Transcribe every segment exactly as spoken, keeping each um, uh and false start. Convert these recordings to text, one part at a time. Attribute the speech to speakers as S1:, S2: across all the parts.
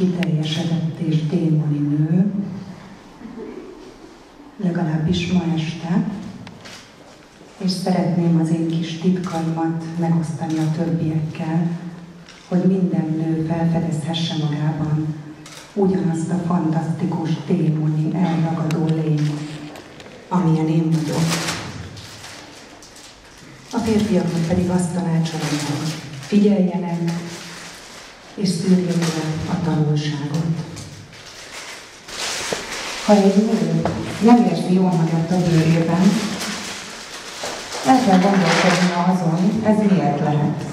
S1: kiteljesedett és démoni nő, legalábbis ma este, és szeretném az én kis titkaimat megosztani a többiekkel, hogy minden nő felfedezhesse magában ugyanazt a fantasztikus, démoni, elragadó lényt, amilyen én vagyok. A férfiaknak pedig azt tanácsolom, hogy figyeljenek, és szűrjék le a tanulságot. Ha egy nő nem érzi jól magát a bőrében, el kell gondolkodnia azon, ez miért lehet.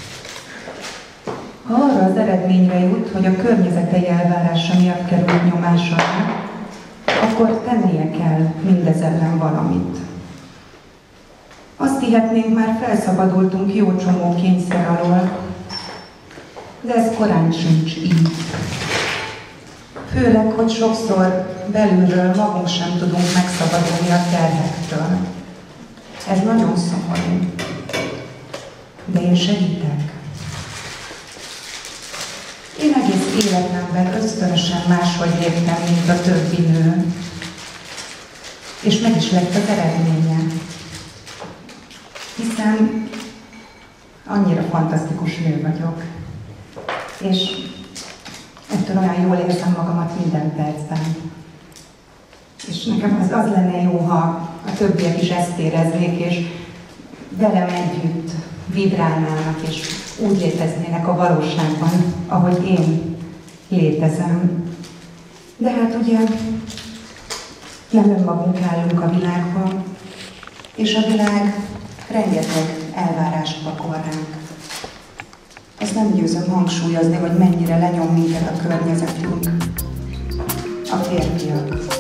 S1: Ha arra az eredményre jut, hogy a környezetei elvárása miatt kerül nyomás alá, akkor tennie kell mindez ellen valamit. Azt hihetnénk, már felszabadultunk jó csomó kényszer alól, de ez korán sincs így. Főleg, hogy sokszor belülről magunk sem tudunk megszabadulni a terhektől. Ez nagyon szomorú. De én segítek. Én egész életemben ösztönösen máshogy léptem, mint a többi nő. És meg is lett az eredménye. Hiszen annyira fantasztikus nő vagyok. És ettől olyan jól érzem magamat minden percben. És nekem az, az lenne jó, ha a többiek is ezt éreznék, és velem együtt vibrálnának, és úgy léteznének a valóságban, ahogy én létezem. De hát ugye nem önmagunk állunk a világban, és a világ rengeteg elvárást pakol ránk. Ezt nem győzöm hangsúlyozni, hogy mennyire lenyom minket a környezetünk, a férfiak.